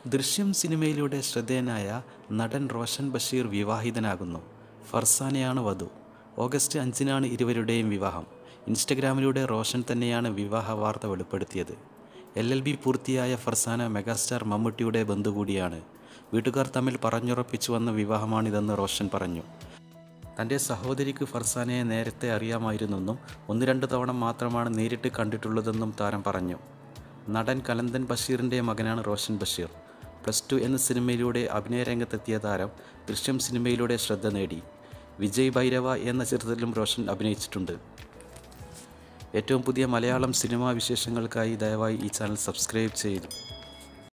ദൃശ്യം സിനിമയിലൂടെ ശ്രദ്ധേയനായ നടൻ റോഷൻ ബഷീർ വിവാഹിതനാകുന്നു. ഫർസാനയാണ് വധു. ഓഗസ്റ്റ് 5-നാണ് ഇരുവരുടെയും വിവാഹം. ഇൻസ്റ്റഗ്രാമിലൂടെ റോഷൻ തന്നെയാണ് വിവാഹ വാർത്ത വെളിപ്പെടുത്തിയത്. LLB പൂർത്തിയായ ഫർസാന മെഗാസ്റ്റാർ മമ്മൂട്ടിയുടെ ബന്ധു കൂടിയാണ്. വീട്ടുകാർ തമ്മിൽ പറഞ്ഞുറപ്പിച്ചു വന്ന വിവാഹമാണിതെന്ന് റോഷൻ പറഞ്ഞു. തൻ്റെ സഹോദരിക്ക് ഫർസാനയെ നേരത്തെ അറിയാമായിരുന്നെന്നും 1-2 തവണ മാത്രമാണ് നേരിട്ട് കണ്ടിട്ടുള്ളതെന്നും താരം പറഞ്ഞു. നടൻ കലന്തൻ ബഷീറിൻ്റെ മകനാണ് റോഷൻ ബഷീർ. +2 എന്ന സിനിമയിലൂടെ അഭിനയ രംഗത്തെത്തിയ താരം ദൃശ്യം സിനിമയിലൂടെ ശ്രദ്ധ നേടി. വിജയ് ഭൈരവ എന്ന ചിത്രത്തിലും റോഷൻ അഭിനയിച്ചിട്ടുണ്ട്. ഏറ്റവും പുതിയ മലയാളം സിനിമാ വിശേഷങ്ങൾക്കായി ദയവായി ഈ ചാനൽ സബ്സ്ക്രൈബ് ചെയ്തു.